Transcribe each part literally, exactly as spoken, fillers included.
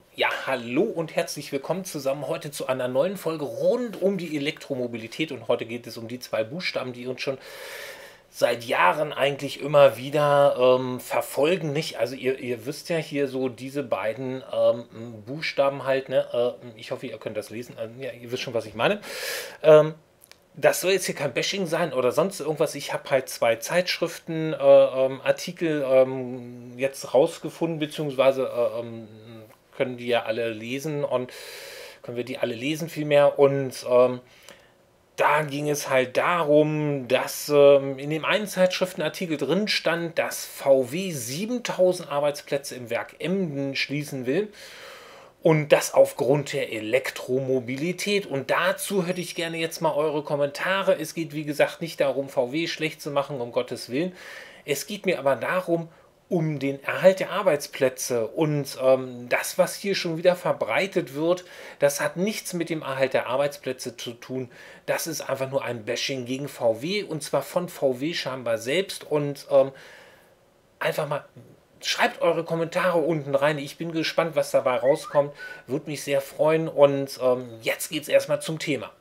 Ja, hallo und herzlich willkommen zusammen heute zu einer neuen Folge rund um die Elektromobilität. Und heute geht es um die zwei Buchstaben, die uns schon seit Jahren eigentlich immer wieder ähm, verfolgen. Nicht? Also ihr, ihr wisst ja hier so diese beiden ähm, Buchstaben halt. Ne? Äh, ich hoffe, ihr könnt das lesen. Also, ja, ihr wisst schon, was ich meine. Ähm, Das soll jetzt hier kein Bashing sein oder sonst irgendwas. Ich habe halt zwei Zeitschriften, äh, ähm, Artikel ähm, jetzt rausgefunden, beziehungsweise äh, ähm, können die ja alle lesen und können wir die alle lesen vielmehr. Und ähm, da ging es halt darum, dass ähm, in dem einen Zeitschriftenartikel drin stand, dass V W siebentausend Arbeitsplätze im Werk Emden schließen will. Und das aufgrund der Elektromobilität. Und dazu hätte ich gerne jetzt mal eure Kommentare. Es geht, wie gesagt, nicht darum, V W schlecht zu machen, um Gottes Willen. Es geht mir aber darum, um den Erhalt der Arbeitsplätze. Und ähm, das, was hier schon wieder verbreitet wird, das hat nichts mit dem Erhalt der Arbeitsplätze zu tun. Das ist einfach nur ein Bashing gegen V W, und zwar von V W scheinbar selbst. Und ähm, einfach mal schreibt eure Kommentare unten rein. Ich bin gespannt, was dabei rauskommt. Würde mich sehr freuen. Und ähm, jetzt geht es erstmal zum Thema.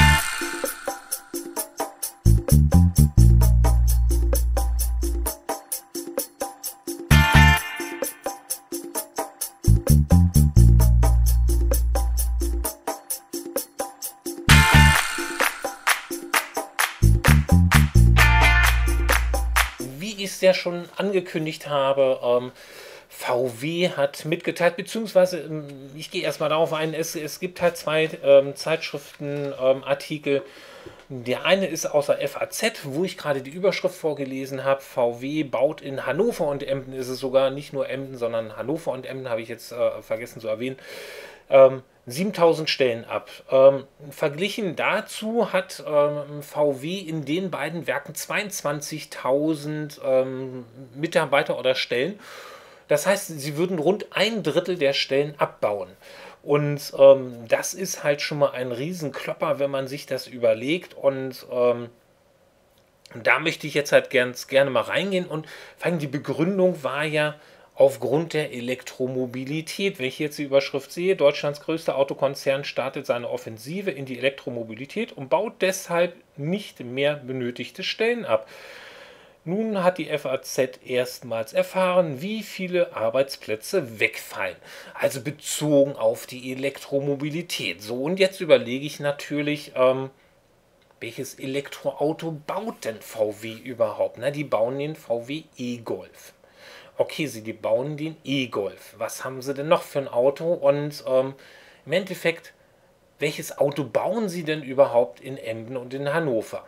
Wie ich es ja schon angekündigt habe, ähm, V W hat mitgeteilt, beziehungsweise ähm, ich gehe erstmal darauf ein, es, es gibt halt zwei ähm, Zeitschriftenartikel. Ähm, der eine ist aus der F A Z, wo ich gerade die Überschrift vorgelesen habe. V W baut in Hannover und Emden, ist es sogar nicht nur Emden, sondern Hannover und Emden, habe ich jetzt äh, vergessen zu erwähnen. Ähm, siebentausend Stellen ab. Ähm, verglichen dazu hat ähm, V W in den beiden Werken zweiundzwanzigtausend ähm, Mitarbeiter oder Stellen. Das heißt, sie würden rund ein Drittel der Stellen abbauen. Und ähm, das ist halt schon mal ein Riesenklopper, wenn man sich das überlegt. Und ähm, da möchte ich jetzt halt ganz gerne mal reingehen. Und vor allem die Begründung war ja aufgrund der Elektromobilität. Wenn ich jetzt die Überschrift sehe, Deutschlands größter Autokonzern startet seine Offensive in die Elektromobilität und baut deshalb nicht mehr benötigte Stellen ab. Nun hat die F A Z erstmals erfahren, wie viele Arbeitsplätze wegfallen. Also bezogen auf die Elektromobilität. So, und jetzt überlege ich natürlich, ähm, welches Elektroauto baut denn V W überhaupt? Na, die bauen den V W e-Golf. Okay, sie die bauen den e-Golf. Was haben sie denn noch für ein Auto? Und ähm, im Endeffekt, welches Auto bauen sie denn überhaupt in Emden und in Hannover?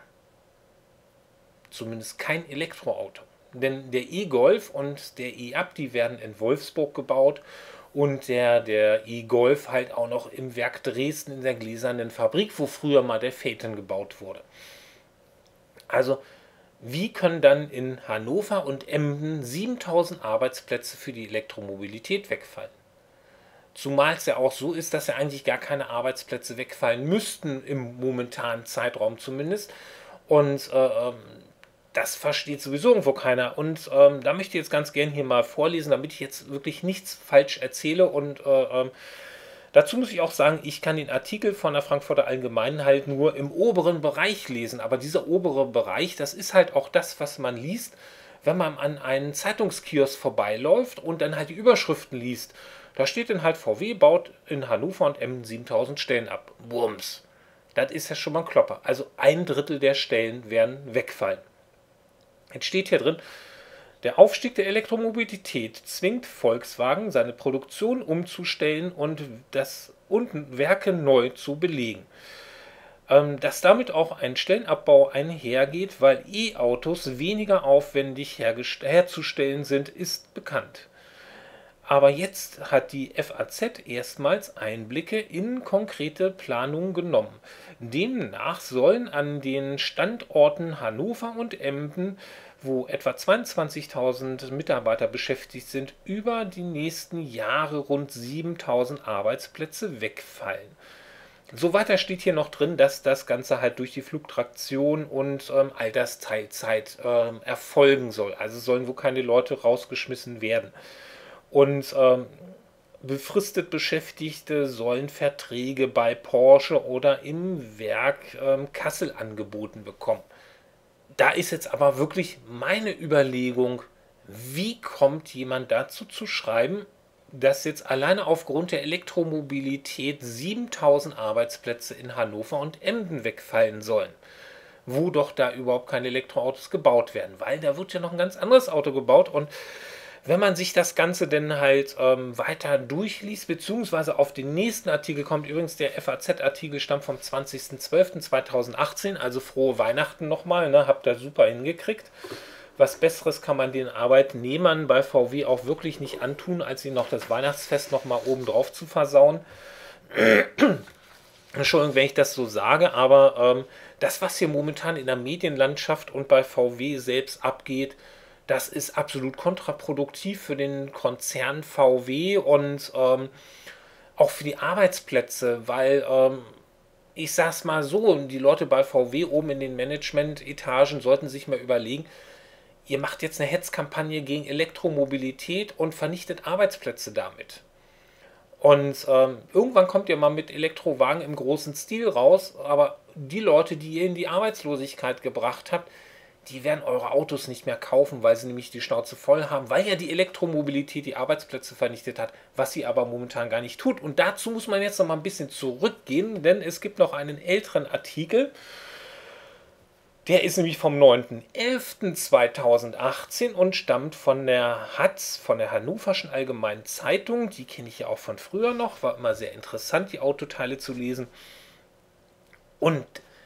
Zumindest kein Elektroauto. Denn der e-Golf und der e-Up, die werden in Wolfsburg gebaut, und der, der e-Golf halt auch noch im Werk Dresden in der gläsernen Fabrik, wo früher mal der Phaeton gebaut wurde. Also, wie können dann in Hannover und Emden siebentausend Arbeitsplätze für die Elektromobilität wegfallen? Zumal es ja auch so ist, dass ja eigentlich gar keine Arbeitsplätze wegfallen müssten, im momentanen Zeitraum zumindest. Und äh, ähm, das versteht sowieso irgendwo keiner. Und ähm, da möchte ich jetzt ganz gern hier mal vorlesen, damit ich jetzt wirklich nichts falsch erzähle. Und äh, ähm, dazu muss ich auch sagen, ich kann den Artikel von der Frankfurter Allgemeinen halt nur im oberen Bereich lesen. Aber dieser obere Bereich, das ist halt auch das, was man liest, wenn man an einen Zeitungskiosk vorbeiläuft und dann halt die Überschriften liest. Da steht dann halt, V W baut in Hannover und Emden siebentausend Stellen ab. Wurms. Das ist ja schon mal ein Klopper. Also ein Drittel der Stellen werden wegfallen. Jetzt steht hier drin, der Aufstieg der Elektromobilität zwingt Volkswagen, seine Produktion umzustellen und, das, und Werke neu zu belegen. Ähm, dass damit auch ein Stellenabbau einhergeht, weil E-Autos weniger aufwendig herzustellen sind, ist bekannt. Aber jetzt hat die F A Z erstmals Einblicke in konkrete Planungen genommen. Demnach sollen an den Standorten Hannover und Emden, wo etwa zweiundzwanzigtausend Mitarbeiter beschäftigt sind, über die nächsten Jahre rund siebentausend Arbeitsplätze wegfallen. So weiter steht hier noch drin, dass das Ganze halt durch die Flugtraktion und ähm, Altersteilzeit ähm, erfolgen soll. Also sollen wohl keine Leute rausgeschmissen werden. Und ähm, befristet Beschäftigte sollen Verträge bei Porsche oder im Werk ähm, Kassel angeboten bekommen. Da ist jetzt aber wirklich meine Überlegung, wie kommt jemand dazu zu schreiben, dass jetzt alleine aufgrund der Elektromobilität siebentausend Arbeitsplätze in Hannover und Emden wegfallen sollen, wo doch da überhaupt keine Elektroautos gebaut werden, weil da wird ja noch ein ganz anderes Auto gebaut. Und wenn man sich das Ganze denn halt ähm, weiter durchliest, beziehungsweise auf den nächsten Artikel kommt, übrigens der F A Z-Artikel stammt vom zwanzigsten zwölften zweitausendachtzehn, also frohe Weihnachten nochmal, ne, habt ihr super hingekriegt. Was Besseres kann man den Arbeitnehmern bei V W auch wirklich nicht antun, als ihnen noch das Weihnachtsfest nochmal oben drauf zu versauen. Entschuldigung, wenn ich das so sage, aber ähm, das, was hier momentan in der Medienlandschaft und bei V W selbst abgeht, das ist absolut kontraproduktiv für den Konzern V W und ähm, auch für die Arbeitsplätze, weil ähm, ich sag's mal so, die Leute bei V W oben in den Management-Etagen sollten sich mal überlegen, ihr macht jetzt eine Hetzkampagne gegen Elektromobilität und vernichtet Arbeitsplätze damit. Und ähm, irgendwann kommt ihr mal mit Elektrowagen im großen Stil raus, aber die Leute, die ihr in die Arbeitslosigkeit gebracht habt, die werden eure Autos nicht mehr kaufen, weil sie nämlich die Schnauze voll haben, weil ja die Elektromobilität die Arbeitsplätze vernichtet hat, was sie aber momentan gar nicht tut. Und dazu muss man jetzt noch mal ein bisschen zurückgehen, denn es gibt noch einen älteren Artikel, der ist nämlich vom neunten elften zweitausendachtzehn und stammt von der H A Z, von der Hannoverschen Allgemeinen Zeitung. Die kenne ich ja auch von früher noch, war immer sehr interessant, die Autoteile zu lesen. Und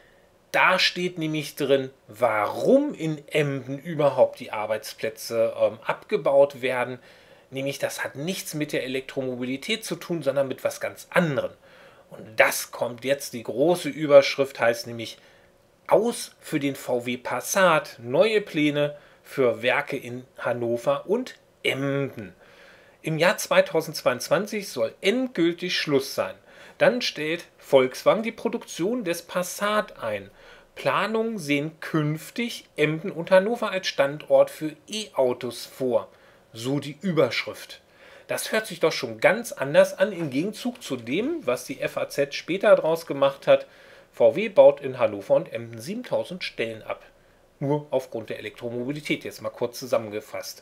da steht nämlich drin, warum in Emden überhaupt die Arbeitsplätze ähm, abgebaut werden. Nämlich, das hat nichts mit der Elektromobilität zu tun, sondern mit was ganz anderem. Und das kommt jetzt, die große Überschrift heißt nämlich, aus für den V W Passat, neue Pläne für Werke in Hannover und Emden. Im Jahr zweitausendzweiundzwanzig soll endgültig Schluss sein. Dann stellt Volkswagen die Produktion des Passat ein. Planungen sehen künftig Emden und Hannover als Standort für E-Autos vor. So die Überschrift. Das hört sich doch schon ganz anders an, im Gegenzug zu dem, was die F A Z später daraus gemacht hat. V W baut in Hannover und Emden siebentausend Stellen ab. Nur aufgrund der Elektromobilität, jetzt mal kurz zusammengefasst.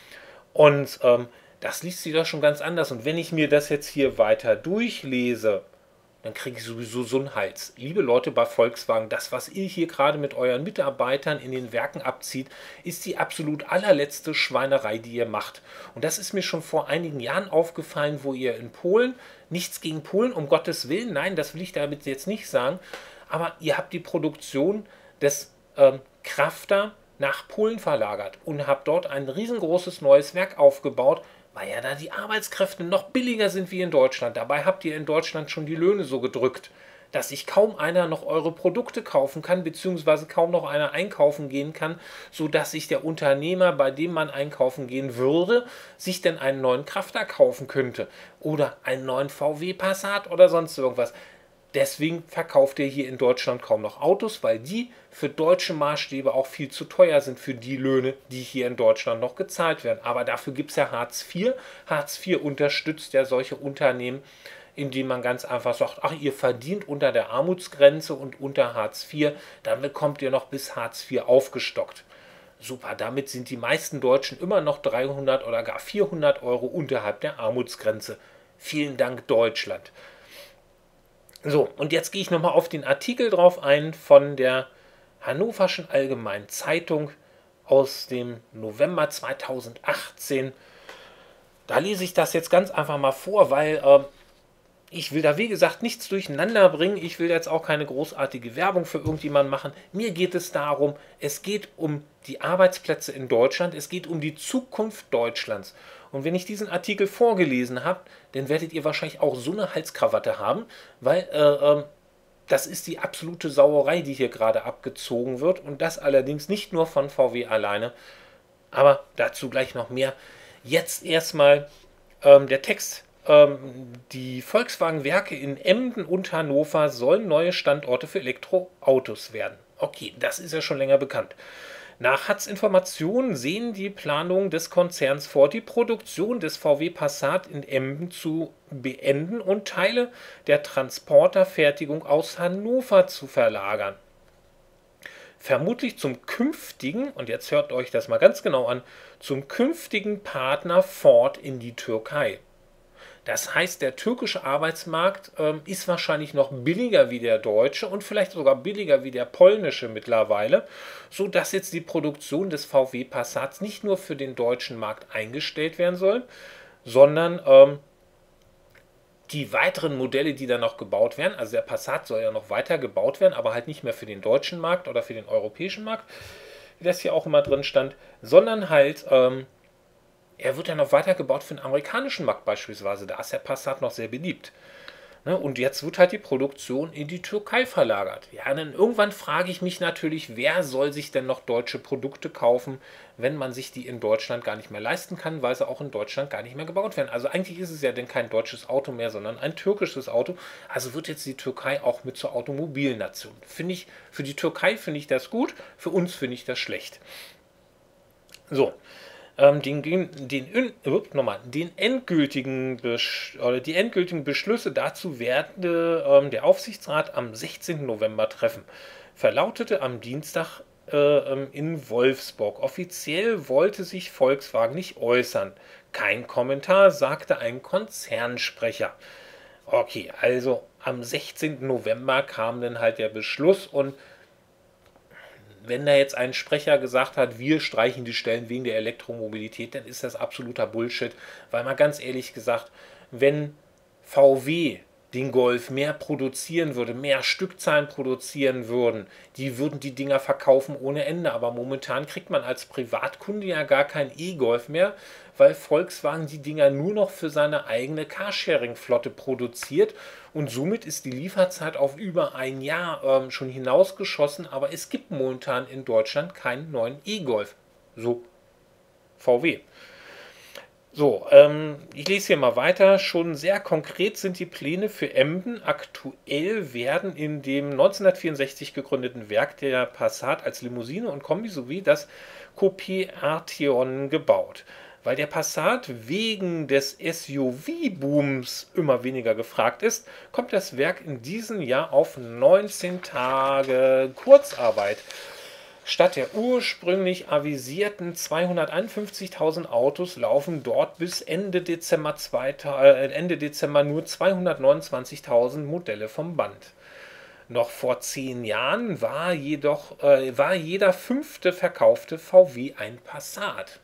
Und ähm, das liest sich doch schon ganz anders. Und wenn ich mir das jetzt hier weiter durchlese, dann kriege ich sowieso so einen Hals. Liebe Leute bei Volkswagen, das, was ihr hier gerade mit euren Mitarbeitern in den Werken abzieht, ist die absolut allerletzte Schweinerei, die ihr macht. Und das ist mir schon vor einigen Jahren aufgefallen, wo ihr in Polen, nichts gegen Polen, um Gottes Willen, nein, das will ich damit jetzt nicht sagen, aber ihr habt die Produktion des ähm, Crafter nach Polen verlagert und habt dort ein riesengroßes neues Werk aufgebaut, weil ja da die Arbeitskräfte noch billiger sind wie in Deutschland. Dabei habt ihr in Deutschland schon die Löhne so gedrückt, dass sich kaum einer noch eure Produkte kaufen kann, beziehungsweise kaum noch einer einkaufen gehen kann, sodass sich der Unternehmer, bei dem man einkaufen gehen würde, sich denn einen neuen Crafter kaufen könnte oder einen neuen V W Passat oder sonst irgendwas. Deswegen verkauft ihr hier in Deutschland kaum noch Autos, weil die für deutsche Maßstäbe auch viel zu teuer sind für die Löhne, die hier in Deutschland noch gezahlt werden. Aber dafür gibt es ja Hartz vier. Hartz vier unterstützt ja solche Unternehmen, indem man ganz einfach sagt, ach, ihr verdient unter der Armutsgrenze und unter Hartz vier, dann bekommt ihr noch bis Hartz vier aufgestockt. Super, damit sind die meisten Deutschen immer noch dreihundert oder gar vierhundert Euro unterhalb der Armutsgrenze. Vielen Dank, Deutschland. So, und jetzt gehe ich nochmal auf den Artikel drauf ein von der Hannoverschen Allgemeinen Zeitung aus dem November zweitausendachtzehn. Da lese ich das jetzt ganz einfach mal vor, weil äh, ich will da wie gesagt nichts durcheinander bringen. Ich will jetzt auch keine großartige Werbung für irgendjemanden machen. Mir geht es darum, es geht um die Arbeitsplätze in Deutschland, es geht um die Zukunft Deutschlands. Und wenn ich diesen Artikel vorgelesen habe, dann werdet ihr wahrscheinlich auch so eine Halskrawatte haben, weil äh, äh, das ist die absolute Sauerei, die hier gerade abgezogen wird. Und das allerdings nicht nur von V W alleine, aber dazu gleich noch mehr. Jetzt erstmal ähm, der Text. Ähm, die Volkswagen-Werke in Emden und Hannover sollen neue Standorte für Elektroautos werden. Okay, das ist ja schon länger bekannt. Nach Hatz Informationen sehen die Planungen des Konzerns vor, die Produktion des V W Passat in Emden zu beenden und Teile der Transporterfertigung aus Hannover zu verlagern. Vermutlich zum künftigen, und jetzt hört euch das mal ganz genau an, zum künftigen Partner Ford in die Türkei. Das heißt, der türkische Arbeitsmarkt ähm, ist wahrscheinlich noch billiger wie der deutsche und vielleicht sogar billiger wie der polnische mittlerweile, sodass jetzt die Produktion des V W Passats nicht nur für den deutschen Markt eingestellt werden soll, sondern ähm, die weiteren Modelle, die dann noch gebaut werden, also der Passat soll ja noch weiter gebaut werden, aber halt nicht mehr für den deutschen Markt oder für den europäischen Markt, wie das hier auch immer drin stand, sondern halt, ähm, er wird ja noch weiter gebaut für den amerikanischen Markt beispielsweise. Da ist der Passat noch sehr beliebt. Ne? Und jetzt wird halt die Produktion in die Türkei verlagert. Ja, dann irgendwann frage ich mich natürlich, wer soll sich denn noch deutsche Produkte kaufen, wenn man sich die in Deutschland gar nicht mehr leisten kann, weil sie auch in Deutschland gar nicht mehr gebaut werden. Also eigentlich ist es ja denn kein deutsches Auto mehr, sondern ein türkisches Auto. Also wird jetzt die Türkei auch mit zur Automobilnation. Finde ich, für die Türkei finde ich das gut, für uns finde ich das schlecht. So. Ähm, den, den, nochmal, den endgültigen Besch oder die endgültigen Beschlüsse dazu werde ähm, der Aufsichtsrat am sechzehnten November treffen, verlautete am Dienstag äh, in Wolfsburg. Offiziell wollte sich Volkswagen nicht äußern. Kein Kommentar, sagte ein Konzernsprecher. Okay, also am sechzehnten November kam dann halt der Beschluss und wenn da jetzt ein Sprecher gesagt hat, wir streichen die Stellen wegen der Elektromobilität, dann ist das absoluter Bullshit. Weil mal ganz ehrlich gesagt, wenn V W den Golf mehr produzieren würde, mehr Stückzahlen produzieren würden, die würden die Dinger verkaufen ohne Ende. Aber momentan kriegt man als Privatkunde ja gar keinen E-Golf mehr, weil Volkswagen die Dinger nur noch für seine eigene Carsharing-Flotte produziert. Und somit ist die Lieferzeit auf über ein Jahr ähm, schon hinausgeschossen. Aber es gibt momentan in Deutschland keinen neuen E-Golf. So, V W. So, ähm, ich lese hier mal weiter. Schon sehr konkret sind die Pläne für Emden. Aktuell werden in dem neunzehnhundertvierundsechzig gegründeten Werk der Passat als Limousine und Kombi sowie das Coupé Arteon gebaut. Weil der Passat wegen des S U V-Booms immer weniger gefragt ist, kommt das Werk in diesem Jahr auf neunzehn Tage Kurzarbeit. Statt der ursprünglich avisierten zweihunderteinundfünfzigtausend Autos laufen dort bis Ende Dezember, äh, Ende Dezember nur zweihundertneunundzwanzigtausend Modelle vom Band. Noch vor zehn Jahren war jedoch äh, war jeder fünfte verkaufte V W ein Passat.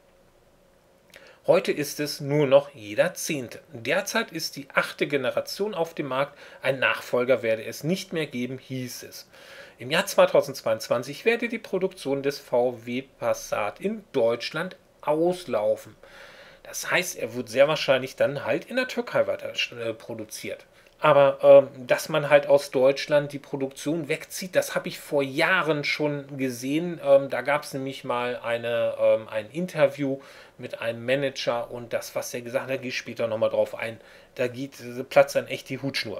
Heute ist es nur noch jeder zehnte. Derzeit ist die achte Generation auf dem Markt. Ein Nachfolger werde es nicht mehr geben, hieß es. Im Jahr zweitausendzweiundzwanzig werde die Produktion des V W Passat in Deutschland auslaufen. Das heißt, er wird sehr wahrscheinlich dann halt in der Türkei weiter äh, produziert. Aber ähm, dass man halt aus Deutschland die Produktion wegzieht, das habe ich vor Jahren schon gesehen. Ähm, da gab es nämlich mal eine, ähm, ein Interview mit einem Manager und das, was er gesagt hat, da gehe ich später nochmal drauf ein. Da geht, platzt dann echt die Hutschnur.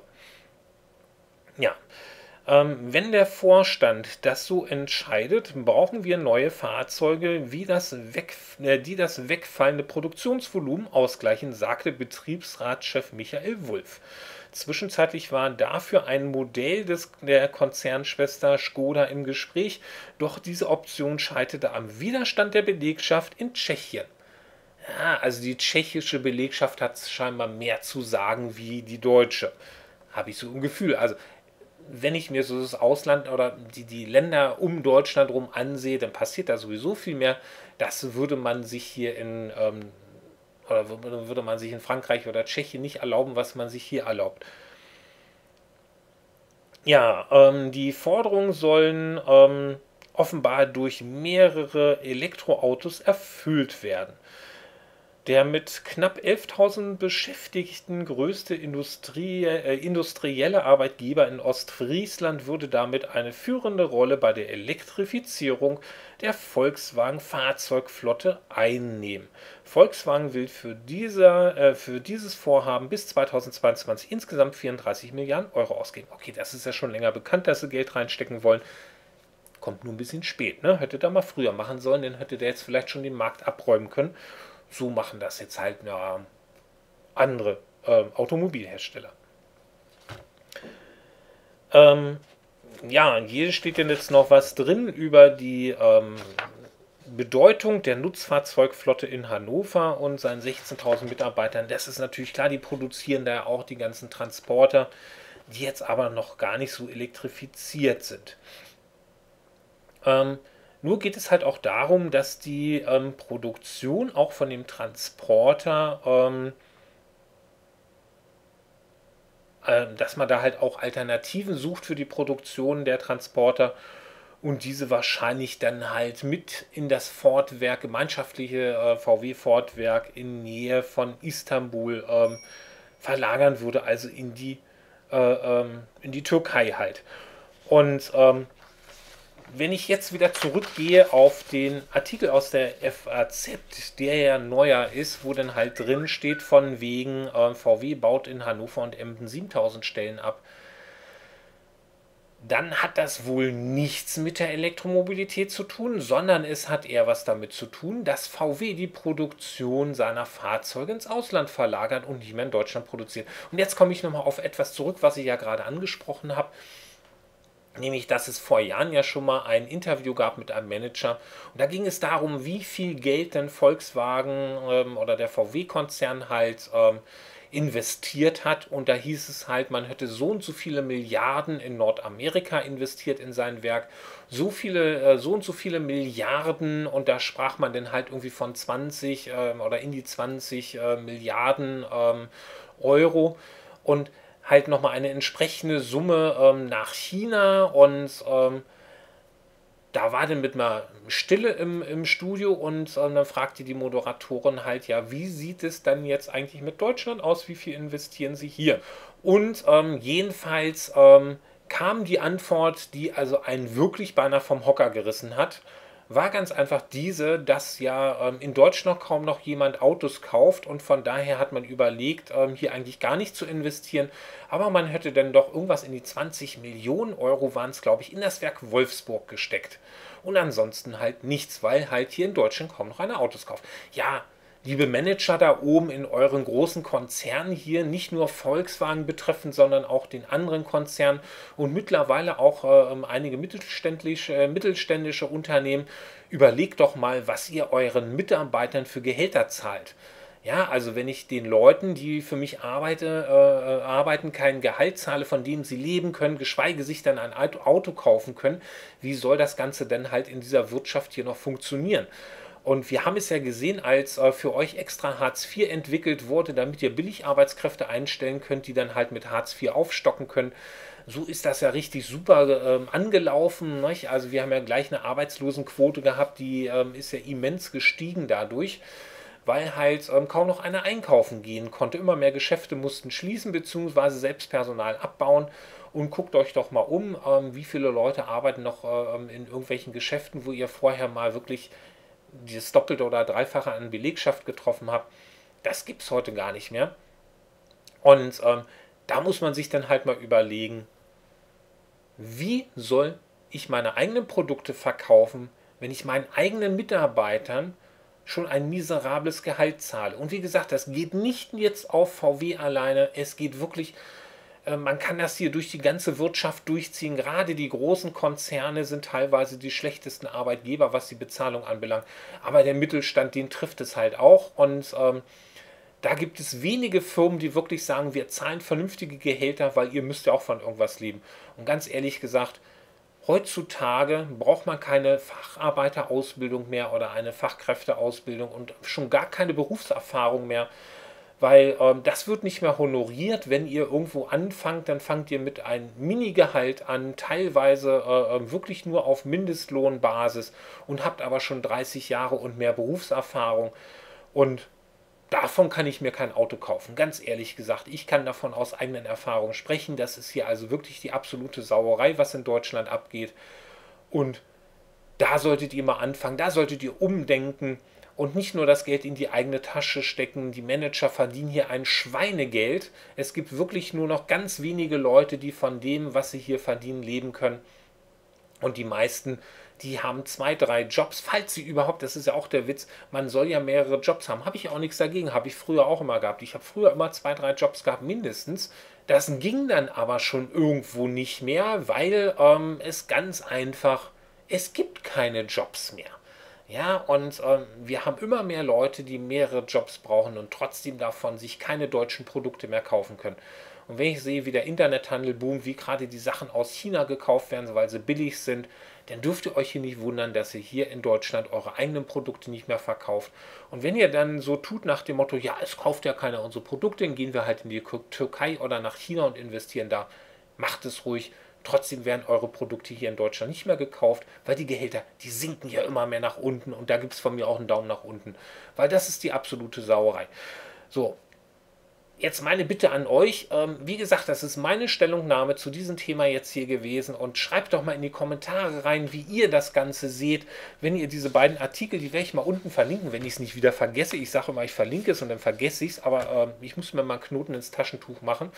Ja. Ähm, wenn der Vorstand das so entscheidet, brauchen wir neue Fahrzeuge, wie das weg, äh, die das wegfallende Produktionsvolumen ausgleichen, sagte Betriebsratschef Michael Wulff. Zwischenzeitlich war dafür ein Modell des, der Konzernschwester Škoda im Gespräch, doch diese Option scheiterte am Widerstand der Belegschaft in Tschechien. Ja, also die tschechische Belegschaft hat scheinbar mehr zu sagen wie die deutsche. Habe ich so ein Gefühl. Also wenn ich mir so das Ausland oder die, die Länder um Deutschland rum ansehe, dann passiert da sowieso viel mehr. Das würde man sich hier in ähm, oder würde man sich in Frankreich oder Tschechien nicht erlauben, was man sich hier erlaubt. Ja, ähm, die Forderungen sollen ähm, offenbar durch mehrere Elektroautos erfüllt werden. Der mit knapp elftausend Beschäftigten größte Industrie, äh, industrielle Arbeitgeber in Ostfriesland würde damit eine führende Rolle bei der Elektrifizierung der Volkswagen-Fahrzeugflotte einnehmen. Volkswagen will für, dieser, äh, für dieses Vorhaben bis zweitausendzweiundzwanzig insgesamt vierunddreißig Milliarden Euro ausgeben. Okay, das ist ja schon länger bekannt, dass sie Geld reinstecken wollen. Kommt nur ein bisschen spät, ne? Hätte da mal früher machen sollen, dann hätte der jetzt vielleicht schon den Markt abräumen können. So machen das jetzt halt ja, andere äh, Automobilhersteller. Ähm, ja, hier steht denn jetzt noch was drin über die ähm, Bedeutung der Nutzfahrzeugflotte in Hannover und seinen sechzehntausend Mitarbeitern. Das ist natürlich klar, die produzieren da ja auch die ganzen Transporter, die jetzt aber noch gar nicht so elektrifiziert sind. Ähm, nur geht es halt auch darum, dass die ähm, Produktion auch von dem Transporter, ähm, äh, dass man da halt auch Alternativen sucht für die Produktion der Transporter und diese wahrscheinlich dann halt mit in das Ford-Werk, gemeinschaftliche äh, V W-Ford-Werk in Nähe von Istanbul ähm, verlagern würde, also in die, äh, ähm, in die Türkei halt. Und ähm, wenn ich jetzt wieder zurückgehe auf den Artikel aus der F A Z, der ja neuer ist, wo dann halt drin steht, von wegen äh, V W baut in Hannover und Emden siebentausend Stellen ab, dann hat das wohl nichts mit der Elektromobilität zu tun, sondern es hat eher was damit zu tun, dass V W die Produktion seiner Fahrzeuge ins Ausland verlagert und nicht mehr in Deutschland produziert. Und jetzt komme ich nochmal auf etwas zurück, was ich ja gerade angesprochen habe. Nämlich, dass es vor Jahren ja schon mal ein Interview gab mit einem Manager. Und da ging es darum, wie viel Geld denn Volkswagen ähm, oder der V W-Konzern halt ähm, investiert hat. Und da hieß es halt, man hätte so und so viele Milliarden in Nordamerika investiert in sein Werk. So viele, äh, so und so viele Milliarden. Und da sprach man dann halt irgendwie von zwanzig ähm, oder in die zwanzig äh, Milliarden ähm, Euro. Und halt nochmal eine entsprechende Summe ähm, nach China und ähm, da war dann mit mal Stille im, im Studio und ähm, dann fragte die Moderatorin halt, ja, wie sieht es dann jetzt eigentlich mit Deutschland aus, wie viel investieren Sie hier? Und ähm, jedenfalls ähm, kam die Antwort, die also einen wirklich beinahe vom Hocker gerissen hat, war ganz einfach diese, dass ja ähm, in Deutschland kaum noch jemand Autos kauft und von daher hat man überlegt, ähm, hier eigentlich gar nicht zu investieren, aber man hätte dann doch irgendwas in die zwanzig Millionen Euro waren es, glaube ich, in das Werk Wolfsburg gesteckt. Und ansonsten halt nichts, weil halt hier in Deutschland kaum noch einer Autos kauft. Ja, liebe Manager da oben in euren großen Konzernen hier, nicht nur Volkswagen betreffend, sondern auch den anderen Konzernen und mittlerweile auch äh, einige mittelständische, äh, mittelständische Unternehmen, überlegt doch mal, was ihr euren Mitarbeitern für Gehälter zahlt. Ja, also wenn ich den Leuten, die für mich arbeite, äh, arbeiten, kein Gehalt zahle, von dem sie leben können, geschweige sich dann ein Auto kaufen können, wie soll das Ganze denn halt in dieser Wirtschaft hier noch funktionieren? Und wir haben es ja gesehen, als äh, für euch extra Hartz vier entwickelt wurde, damit ihr Billigarbeitskräfte einstellen könnt, die dann halt mit Hartz vier aufstocken können. So ist das ja richtig super ähm, angelaufen. Nicht? Also wir haben ja gleich eine Arbeitslosenquote gehabt, die ähm, ist ja immens gestiegen dadurch, weil halt ähm, kaum noch einer einkaufen gehen konnte. Immer mehr Geschäfte mussten schließen bzw. selbst Personal abbauen. Und guckt euch doch mal um, ähm, wie viele Leute arbeiten noch ähm, in irgendwelchen Geschäften, wo ihr vorher mal wirklich dieses Doppelte oder Dreifache an Belegschaft getroffen habt. Das gibt es heute gar nicht mehr. Und ähm, da muss man sich dann halt mal überlegen, wie soll ich meine eigenen Produkte verkaufen, wenn ich meinen eigenen Mitarbeitern schon ein miserables Gehalt zahle. Und wie gesagt, das geht nicht jetzt auf V W alleine, es geht wirklich, äh, man kann das hier durch die ganze Wirtschaft durchziehen. Gerade die großen Konzerne sind teilweise die schlechtesten Arbeitgeber, was die Bezahlung anbelangt. Aber der Mittelstand, den trifft es halt auch. Und ähm, da gibt es wenige Firmen, die wirklich sagen, wir zahlen vernünftige Gehälter, weil ihr müsst ja auch von irgendwas leben. Und ganz ehrlich gesagt, heutzutage braucht man keine Facharbeiterausbildung mehr oder eine Fachkräfteausbildung und schon gar keine Berufserfahrung mehr, weil ähm, das wird nicht mehr honoriert. Wenn ihr irgendwo anfangt, dann fangt ihr mit einem Minigehalt an, teilweise äh, wirklich nur auf Mindestlohnbasis und habt aber schon dreißig Jahre und mehr Berufserfahrung und davon kann ich mir kein Auto kaufen, ganz ehrlich gesagt. Ich kann davon aus eigenen Erfahrungen sprechen. Das ist hier also wirklich die absolute Sauerei, was in Deutschland abgeht. Und da solltet ihr mal anfangen, da solltet ihr umdenken und nicht nur das Geld in die eigene Tasche stecken. Die Manager verdienen hier ein Schweinegeld. Es gibt wirklich nur noch ganz wenige Leute, die von dem, was sie hier verdienen, leben können. Und die meisten die haben zwei, drei Jobs, falls sie überhaupt, das ist ja auch der Witz, man soll ja mehrere Jobs haben. Habe ich auch nichts dagegen, habe ich früher auch immer gehabt. Ich habe früher immer zwei, drei Jobs gehabt, mindestens. Das ging dann aber schon irgendwo nicht mehr, weil ähm, es ganz einfach, es gibt keine Jobs mehr. Ja, und ähm, wir haben immer mehr Leute, die mehrere Jobs brauchen und trotzdem davon sich keine deutschen Produkte mehr kaufen können. Und wenn ich sehe, wie der Internethandel boomt, wie gerade die Sachen aus China gekauft werden, weil sie billig sind, dann dürft ihr euch hier nicht wundern, dass ihr hier in Deutschland eure eigenen Produkte nicht mehr verkauft. Und wenn ihr dann so tut nach dem Motto, ja, es kauft ja keiner unsere Produkte, dann gehen wir halt in die Türkei oder nach China und investieren da, macht es ruhig. Trotzdem werden eure Produkte hier in Deutschland nicht mehr gekauft, weil die Gehälter, die sinken ja immer mehr nach unten und da gibt es von mir auch einen Daumen nach unten, weil das ist die absolute Sauerei. So, jetzt meine Bitte an euch, ähm, wie gesagt, das ist meine Stellungnahme zu diesem Thema jetzt hier gewesen und schreibt doch mal in die Kommentare rein, wie ihr das Ganze seht, wenn ihr diese beiden Artikel, die werde ich mal unten verlinken, wenn ich es nicht wieder vergesse, ich sage immer, ich verlinke es und dann vergesse ich es, aber äh, ich muss mir mal einen Knoten ins Taschentuch machen.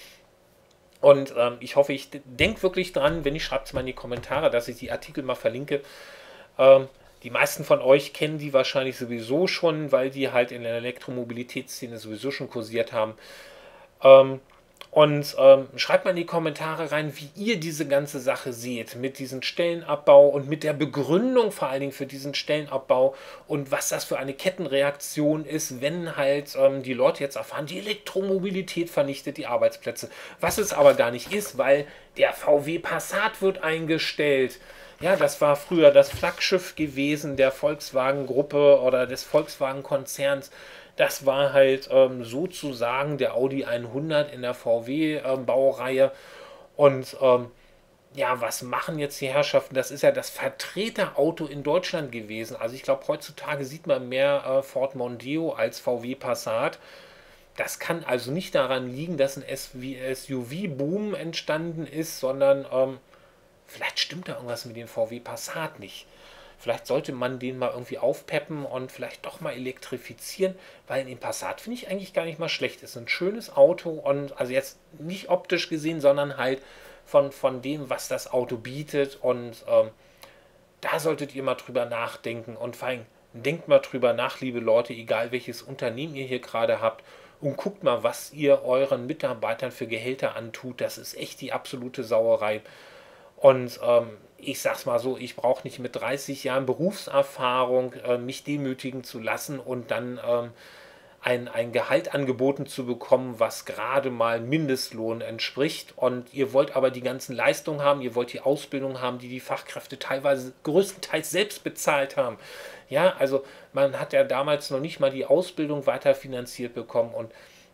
Und ähm, ich hoffe, ich denke wirklich dran, wenn ich, schreibt es mal in die Kommentare, dass ich die Artikel mal verlinke. Ähm, die meisten von euch kennen die wahrscheinlich sowieso schon, weil die halt in der Elektromobilitätsszene sowieso schon kursiert haben. Ähm, und ähm, schreibt mal in die Kommentare rein, wie ihr diese ganze Sache seht, mit diesem Stellenabbau und mit der Begründung vor allen Dingen für diesen Stellenabbau und was das für eine Kettenreaktion ist, wenn halt ähm, die Leute jetzt erfahren, die Elektromobilität vernichtet die Arbeitsplätze. Was es aber gar nicht ist, weil der V W Passat wird eingestellt. Ja, das war früher das Flaggschiff gewesen der Volkswagen-Gruppe oder des Volkswagen-Konzerns. Das war halt ähm, sozusagen der Audi hundert in der V W-Baureihe. Ähm, und ähm, ja, was machen jetzt die Herrschaften? Das ist ja das Vertreterauto in Deutschland gewesen. Also ich glaube, heutzutage sieht man mehr äh, Ford Mondeo als V W Passat. Das kann also nicht daran liegen, dass ein S U V-Boom entstanden ist, sondern ähm, vielleicht stimmt da irgendwas mit dem V W Passat nicht. Vielleicht sollte man den mal irgendwie aufpeppen und vielleicht doch mal elektrifizieren, weil den Passat finde ich eigentlich gar nicht mal schlecht. Ist ein schönes Auto und also jetzt nicht optisch gesehen, sondern halt von, von dem, was das Auto bietet. Und ähm, da solltet ihr mal drüber nachdenken und vor allem denkt mal drüber nach, liebe Leute, egal welches Unternehmen ihr hier gerade habt, und guckt mal, was ihr euren Mitarbeitern für Gehälter antut. Das ist echt die absolute Sauerei. Und ähm, ich sag's mal so, ich brauche nicht mit dreißig Jahren Berufserfahrung äh, mich demütigen zu lassen und dann ähm, ein, ein Gehalt angeboten zu bekommen, was gerade mal Mindestlohn entspricht. Und ihr wollt aber die ganzen Leistungen haben, ihr wollt die Ausbildung haben, die die Fachkräfte teilweise größtenteils selbst bezahlt haben. Ja, also man hat ja damals noch nicht mal die Ausbildung weiterfinanziert bekommen und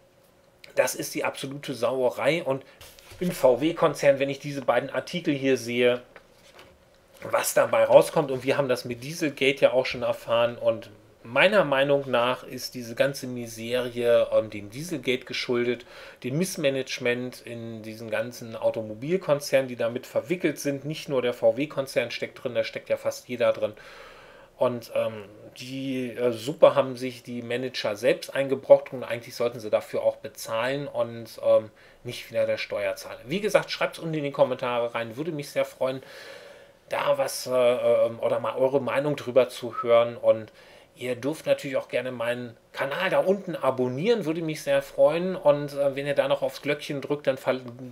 das ist die absolute Sauerei. Und im V W-Konzern, wenn ich diese beiden Artikel hier sehe, was dabei rauskommt, und wir haben das mit Dieselgate ja auch schon erfahren, und meiner Meinung nach ist diese ganze Miserie ähm, dem Dieselgate geschuldet, dem Missmanagement in diesen ganzen Automobilkonzernen, die damit verwickelt sind. Nicht nur der V W-Konzern steckt drin, da steckt ja fast jeder drin. Und ähm, die äh, Suppe haben sich die Manager selbst eingebrockt und eigentlich sollten sie dafür auch bezahlen und ähm, nicht wieder der Steuerzahler. Wie gesagt, schreibt es unten in die Kommentare rein, würde mich sehr freuen, da was äh, oder mal eure Meinung drüber zu hören. Und ihr dürft natürlich auch gerne meinen Kanal da unten abonnieren, würde mich sehr freuen. Und äh, wenn ihr da noch aufs Glöckchen drückt, dann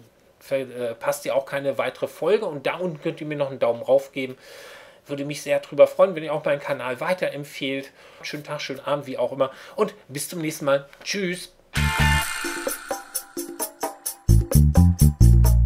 verpasst ihr auch keine weitere Folge. Und da unten könnt ihr mir noch einen Daumen rauf geben. Würde mich sehr drüber freuen, wenn ihr auch meinen Kanal weiterempfehlt. Schönen Tag, schönen Abend, wie auch immer. Und bis zum nächsten Mal. Tschüss.